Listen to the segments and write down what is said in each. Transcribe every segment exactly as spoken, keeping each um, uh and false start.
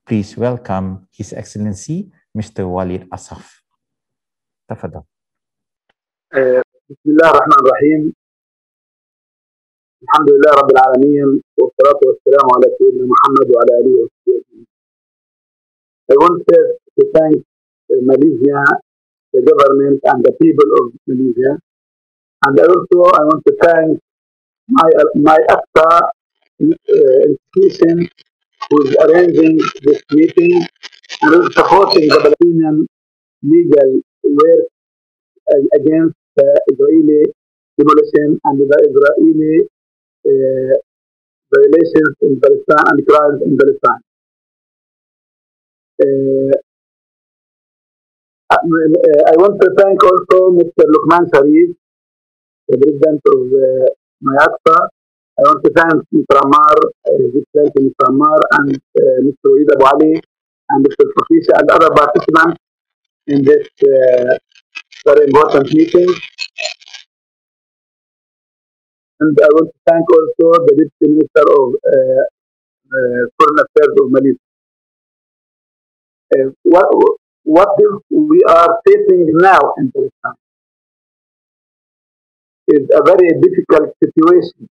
Please welcome His Excellency Mister Walid Asaf. تفضل. آه، بسم الله الرحمن الرحيم. الحمد لله رب العالمين والصلاة والسلام على سيدنا محمد وعلى آله وصحبه. I want to thank uh, Malaysia, the government and the people of Malaysia, and also I want to thank my my A C T A uh, institution who is arranging this meeting and who is supporting the Palestinian legal work uh, against the Israeli demolition and the Israeli uh, violations in Palestine and crimes in Palestine. Uh, I want to thank also Mister Lukman Sharif, the president of uh, my A C T A. I want to thank Mister Ammar, uh, His Excellency Mister Ammar, and uh, Mister Waheed Abu Ali, and Mister Safisha, and other participants in this uh, very important meeting. And I want to thank also the Deputy Minister of uh, uh, Foreign Affairs of Malaysia. Uh, what, what we are facing now in Palestine is a very difficult situation.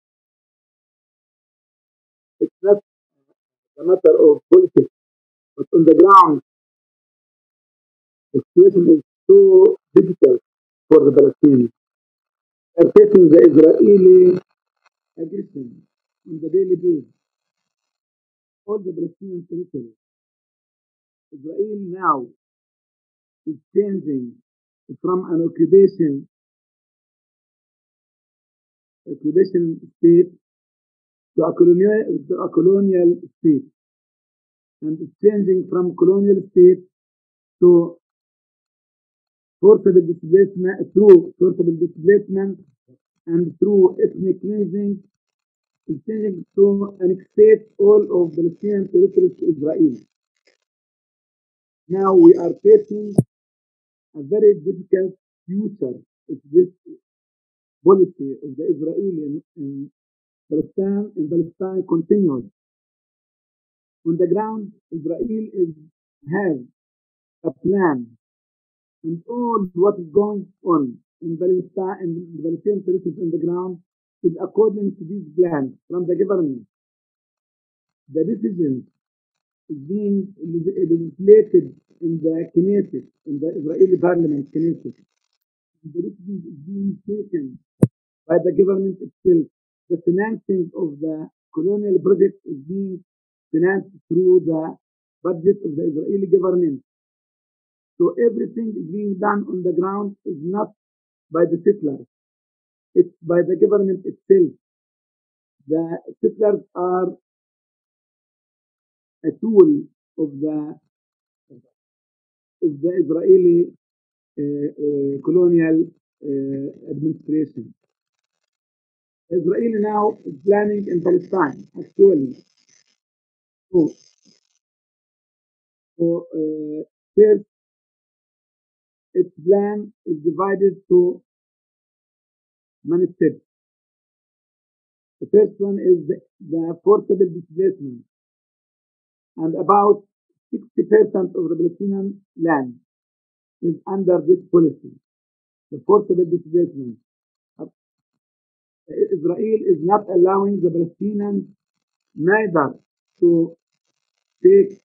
It's not a matter of politics, but on the ground, the situation is so difficult for the Palestinians. They are facing the Israeli aggression on the daily basis. All the Palestinian territory. Israel now is changing from an occupation occupation state to a colonial, to a colonial state, and it's changing from colonial state to forcible displacement through forcible displacement and through ethnic cleansing, is changing to annexate all of Palestinian territories to Israel. Now we are facing a very difficult future if this policy of the Israeli in, in Palestine in Palestine continues. On the ground, Israel is has a plan, and all what is going on in Palestine and the Palestinian territories on the ground is according to these plans from the government. The decision is being legislated in the Knesset, in the Israeli parliament, Knesset. The decision is being taken by the government itself. The financing of the colonial project is being financed through the budget of the Israeli government. So everything is being done on the ground is not by the settlers. It's by the government itself. The settlers are a tool of the of the Israeli uh, uh, colonial uh, administration. Israel now is planning in Palestine, actually. So, so uh, first, its plan is divided to many steps. The first one is the, the forcible displacement, and about sixty percent of the Palestinian land is under this policy, the forcible displacement. Israel is not allowing the Palestinians neither to take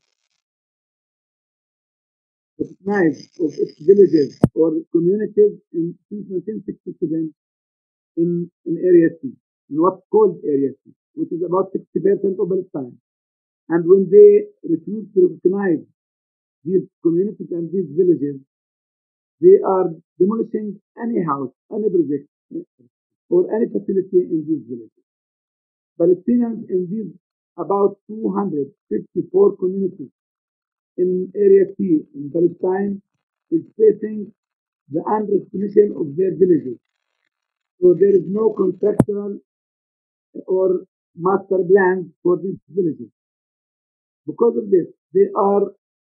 recognize of its villages or communities in since nineteen sixty-seven in, in Area C, in what's called Area C, which is about sixty percent of Palestine. And when they refuse to recognize these communities and these villages, they are demolishing any house, any project, or any facility in these villages. Palestinians in these about two hundred fifty-four communities in Area C in Palestine is facing the unrecognition of their villages. So there is no conceptual or master plan for these villages. Because of this, they are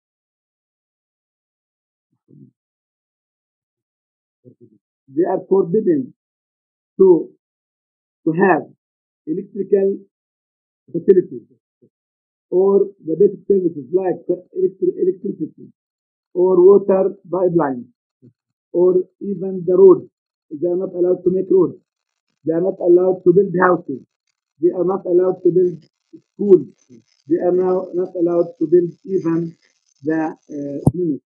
they are forbidden to to have electrical facilities or the basic services like electri- electricity or water pipelines, or even the roads. They are not allowed to make roads. They are not allowed to build houses. They are not allowed to build schools. They are now not allowed to build even the uh, clinics.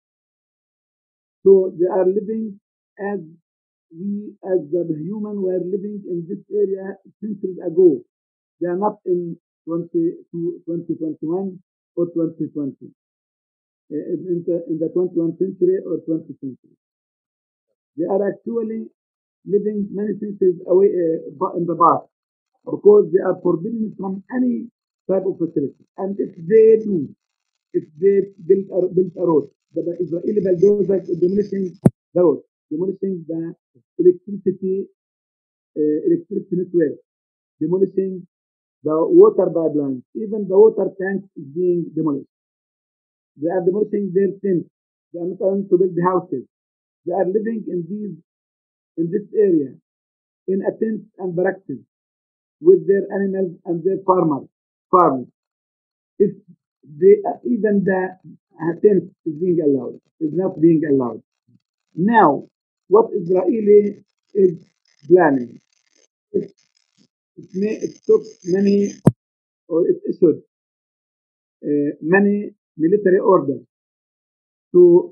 So they are living as we, as the human, were living in this area centuries ago. They are not in twenty twenty-one or twenty twenty, uh, in, the, in the twenty-first century or twentieth century. They are actually living many centuries away uh, in the past, because they are forbidden from any type of facility. And if they do, if they build a, build a road, the Israeli bulldozers is demolishing the road, demolishing the electricity, uh, electricity network, demolishing the water pipelines, even the water tanks is being demolished. They are demolishing their tents. They are not allowed to build houses. They are living in these in this area in a tent and barracks with their animals and their farmers farms. If they even the tent is being allowed, is not being allowed. Now, what Israeli is planning, it, it, may, it took many, or it issued uh, many military orders to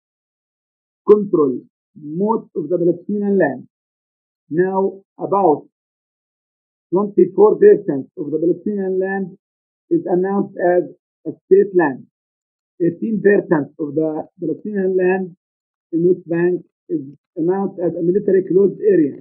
control most of the Palestinian land. Now, about twenty-four percent of the Palestinian land is announced as a state land. eighteen percent of the Palestinian land in West Bank is announced as a military closed area.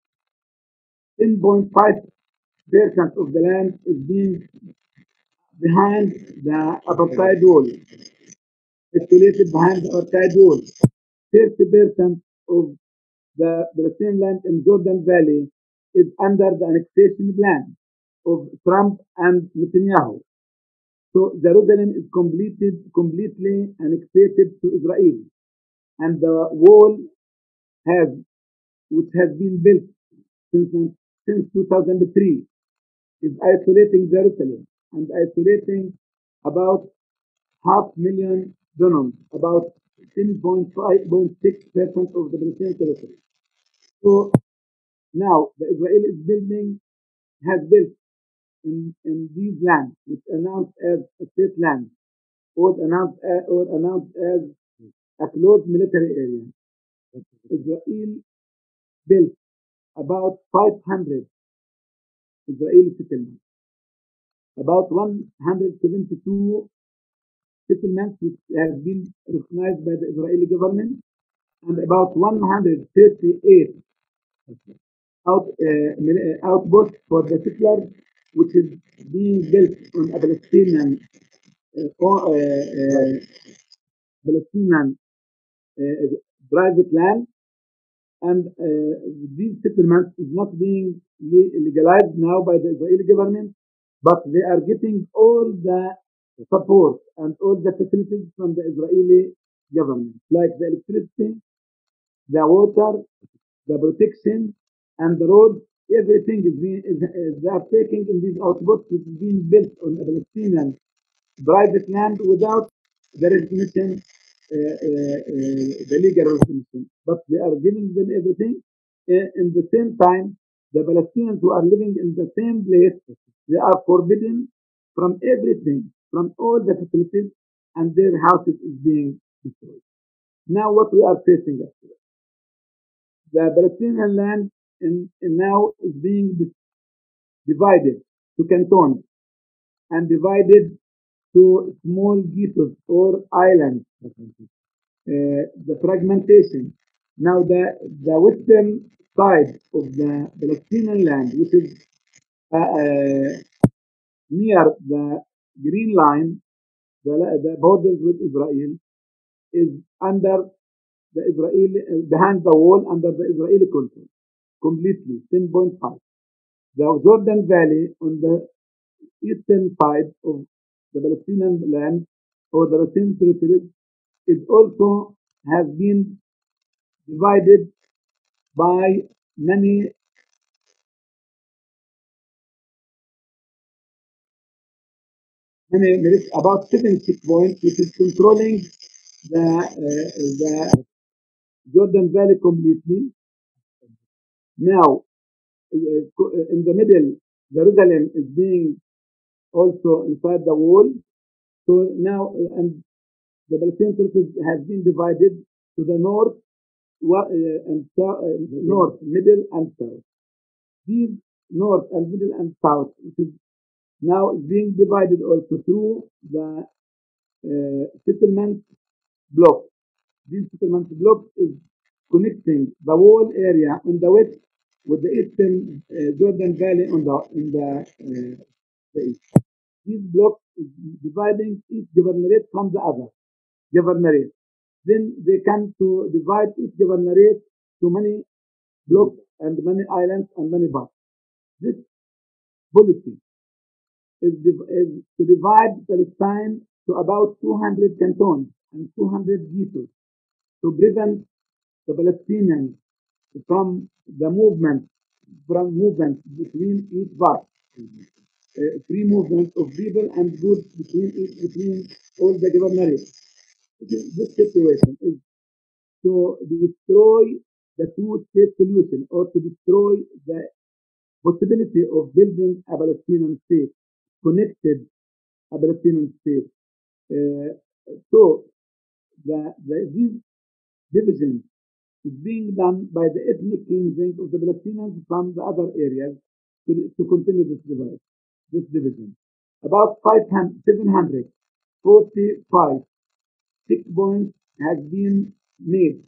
ten point five percent of the land is being behind the apartheid wall, isolated behind the apartheid wall. thirty percent of the Palestinian land in Jordan Valley is under the annexation plan of Trump and Netanyahu. So Jerusalem is completed, completely annexed to Israel. And the wall has, which has been built since, since two thousand three, is isolating Jerusalem and isolating about half million dunams, about ten point five point six percent of the Palestinian territory. So now the Israel is building, has built in, in these lands, which announced as a state land, or announced as, or announced as a closed military area. Israel built about five hundred Israeli settlements, about one hundred seventy-two settlements which have been recognized by the Israeli government, and about one hundred thirty-eight out, uh, outposts for the settlers, which is being built on a Palestinian uh, uh, uh, Palestinian uh, private land. And uh, these settlements is not being legalized now by the Israeli government, but they are getting all the support and all the facilities from the Israeli government, like the electricity, the water, the protection, and the roads. Everything is being is, is they are taking in these outposts, which is being built on a Palestinian private land without the recognition, uh, uh, uh, the legal recognition. But they are giving them everything. Uh, in the same time, the Palestinians who are living in the same place, they are forbidden from everything, from all the facilities, and their houses is being destroyed. Now, what we are facing after the Palestinian land in, in now is being divided to cantons and divided to small ghettos or islands. Uh, the fragmentation. Now, the, the western side of the Palestinian land, which is uh, uh, near the green line, the, the borders with Israel, is under the Israeli, uh, behind the wall, under the Israeli control, completely, ten point five. The Jordan Valley on the eastern side of the Palestinian land or the Palestinian territories is also has been divided by many many, there is about seven checkpoints, which is controlling the uh, the Jordan Valley completely. Now, uh, in the middle, Jerusalem is being also inside the wall. So now, uh, and the Palestinian territory has been divided to the north uh, and south, uh, north, middle, and south. These north and middle and south, which is now being divided also through the uh, settlement block. This settlement block is connecting the whole area on the west with the eastern uh, Jordan Valley on the in the, uh, the east. This block is dividing each governorate from the other governorate. Then they come to divide each governorate to many blocks and many islands and many parts. This policy is, is to divide Palestine to about two hundred cantons and two hundred ghettos to prevent the Palestinians from the movement from movement between each part. Uh, free movement of people and goods between each, between all the governorates. This situation is to destroy the two-state solution or to destroy the possibility of building a Palestinian state, connected a Palestinian state. Uh, so the, the, these divisions is being done by the ethnic cleansing of the Palestinians from the other areas to, to continue this divide, this division. About seven hundred forty-five checkpoints has been made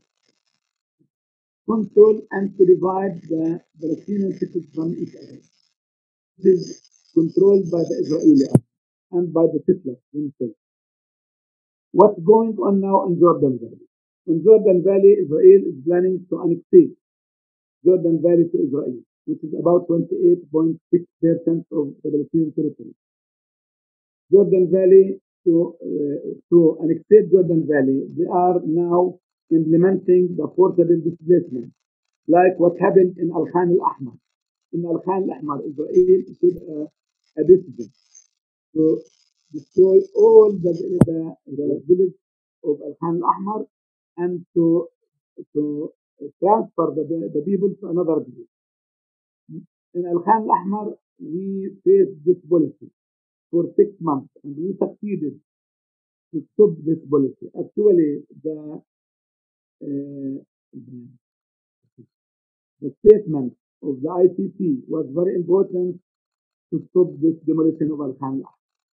control and to divide the Palestinian cities from each other. This is controlled by the Israeli and by the settlers themselves. What's going on now in Jordan Valley? In Jordan Valley, Israel is planning to annex Jordan Valley to Israel, which is about twenty-eight point six percent of the Palestinian territory. Jordan Valley, to, uh, to annex Jordan Valley, they are now implementing the forcible displacement, like what happened in Al-Khan al-Ahmar. In Al-Khan al-Ahmar, Israel issued a, a decision to destroy all the, the, the village of Al-Khan al-Ahmar and to, to transfer the, the people to another village. In Al-Khan al-Ahmar, we faced this policy for six months and we succeeded to stop this policy. Actually, the, uh, the statement of the I C C was very important to stop this demolition of Al-Khan al-Ahmar.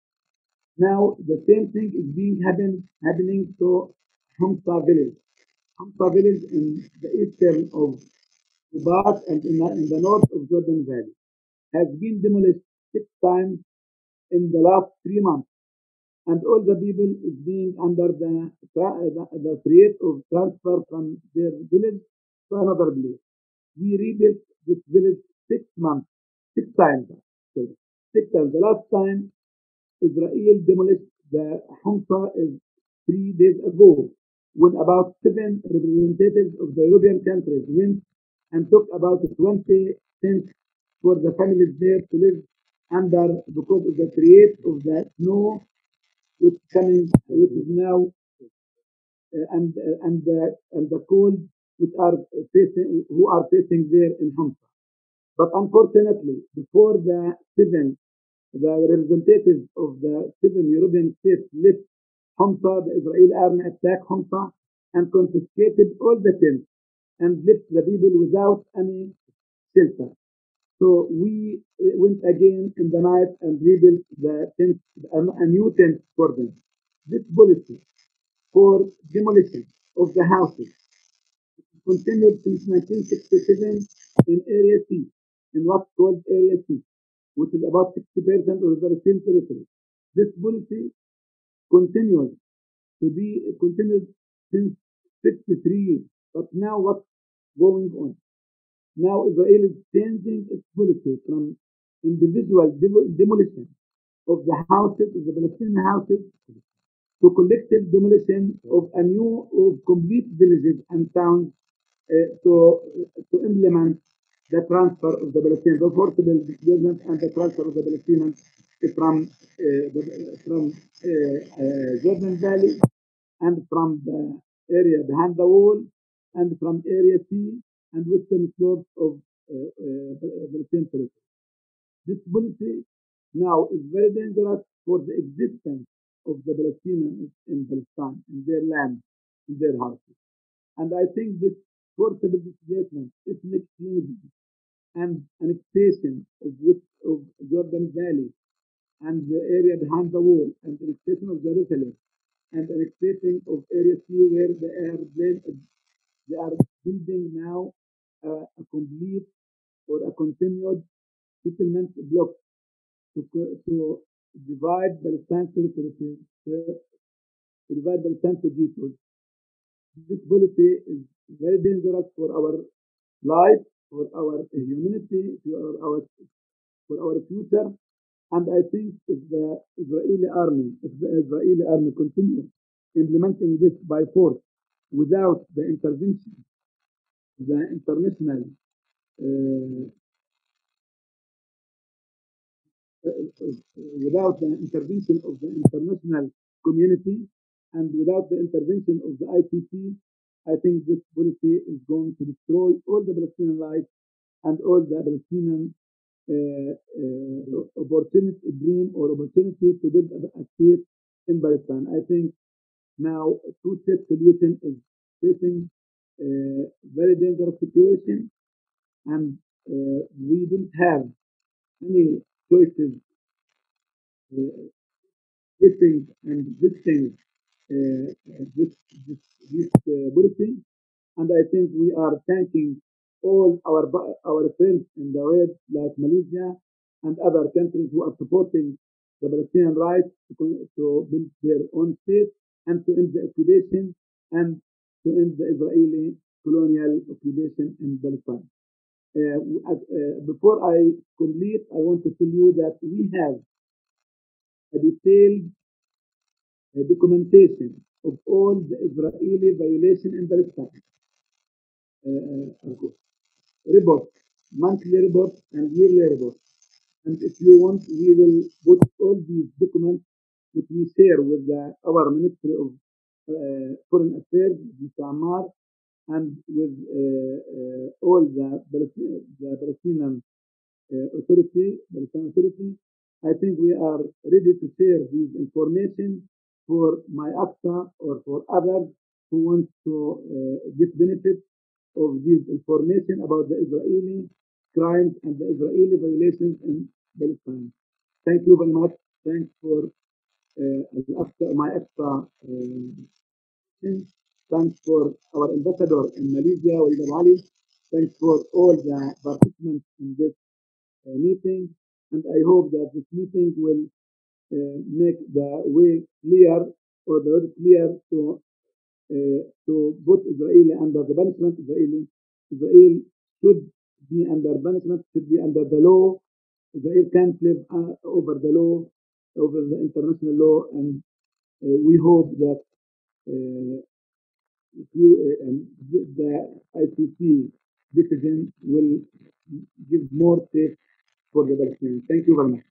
Now, the same thing is being happen, happening to Humsa village. Humsa village in the eastern of Ubat and in the, in the north of Jordan Valley has been demolished six times in the last three months. And all the people is being under the, the, the threat of transfer from their village to another place. We rebuilt this village six months, six times. Sorry, six times. The last time Israel demolished the Humsa is three days ago, when about seven representatives of the European countries went and took about twenty cents for the families there to live under because of the threat of the snow which coming, which is now, uh, and uh, and the and the cold which are facing, who are facing there in Humsa. But unfortunately, before the seven, the representatives of the seven European states left Humsa, the Israeli army attacked Humsa and confiscated all the tents and left the people without any shelter. So we went again in the night and rebuilt the tent, a new tent for them. This policy for demolition of the houses continued since nineteen sixty-seven in Area C, in what's called Area C, which is about sixty percent of the Palestinian territory. This policy continues to be continued since fifty-three years. But now what's going on? Now Israel is changing its policy from individual demolition of the houses, of the Palestinian houses, to collective demolition of a new, of complete villages and towns uh, to, to implement the transfer of the Palestinians, the forcible displacement and the transfer of the Palestinians from uh, the, from uh, uh, Jordan Valley, and from the area behind the wall, and from Area C and western slopes of uh, uh, Palestinian territory. This policy now is very dangerous for the existence of the Palestinians in Palestine, in their land, in their houses. And I think this forcible displacement, ethnic cleansing, and annexation of, of Jordan Valley and the area behind the wall, and annexation of Jerusalem, and annexation of Area C, where they are they are building now uh, a complete or a continued settlement block to, to divide Palestine to, to, to divide Palestine to ghettos. This policy is very dangerous for our life, for our humanity, for our for our future. And I think if the Israeli army, if the Israeli army continues implementing this by force without the intervention, the international uh, without the intervention of the international community and without the intervention of the I C C, I think this policy is going to destroy all the Palestinian lives and all the Palestinian uh, uh, opportunity, dream or opportunity to build a, a state in Palestine. I think now a two-state solution is facing a very dangerous situation, and uh, we don't have any choices uh, getting and visiting uh, this, this, this uh, policy. And I think we are thanking all our our friends in the world, like Malaysia and other countries who are supporting the Palestinian rights to, to build their own state and to end the occupation and to end the Israeli colonial occupation in Palestine. Uh, uh, before I complete, I want to tell you that we have a detailed uh, documentation of all the Israeli violation in Palestine. Uh, report, monthly report and yearly report. And if you want, we will put all these documents which we share with the, our Ministry of uh, Foreign Affairs, Mister Ammar, and with uh, uh, all the, the Palestinian uh, authority, Palestinian authority. I think we are ready to share this information for my ACTA or for others who want to uh, get benefit of this information about the Israeli crimes and the Israeli violations in Palestine. Thank you very much. Thanks for uh, my extra uh, thanks for our ambassador in Malaysia, Walid Ali. Thanks for all the participants in this uh, meeting. And I hope that this meeting will uh, make the way clear or the road clear to uh, to put Israel under the punishment. Israeli Israel should be under punishment, should be under the law. Israel can't live uh, over the law, over the international law, and uh, we hope that uh, you, uh, the, the I C C decision will give more safe for the Palestinians. Thank you very much.